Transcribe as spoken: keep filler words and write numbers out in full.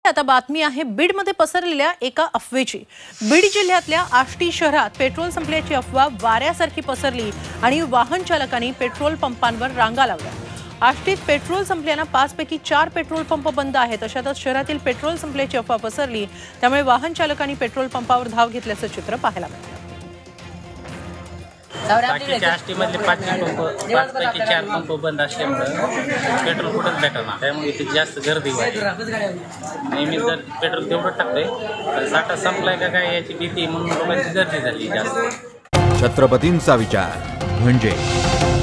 आता बातमी आहे बीडमध्ये पसरलेल्या एका अफवेची। बीड जिल्ह्यातल्या आष्टी शहरात पेट्रोल संपल्याची अफवा वाऱ्यासारखी पसरली आणि वाहन चालकांनी पेट्रोल पंपांवर रांगा लावल्या। आष्टीत पेट्रोल संपल्याने पाच पैकी चार पेट्रोल पंप बंद आहेत। अशातच शहरातील पेट्रोल संपल्याची अफवा पसरली, त्यामुळे वाहन चालकांनी पेट्रोल पंपावर धाव घेतल्याचं चित्र पाहायला मिळालं। बाकीच्या आष्टीमधले पाच पंप पाच पैकी चार पंप बंद असल्यामुळे पेट्रोल कुठंच भेटणार, त्यामुळे इथे जास्त गर्दी वाढली। नेहमी जर पेट्रोल तेवढं टाकतोय तर साठा संपलाय का काय याची भीती म्हणून लोकांची गर्दी झाली जास्त। छत्रपतींचा विचार म्हणजे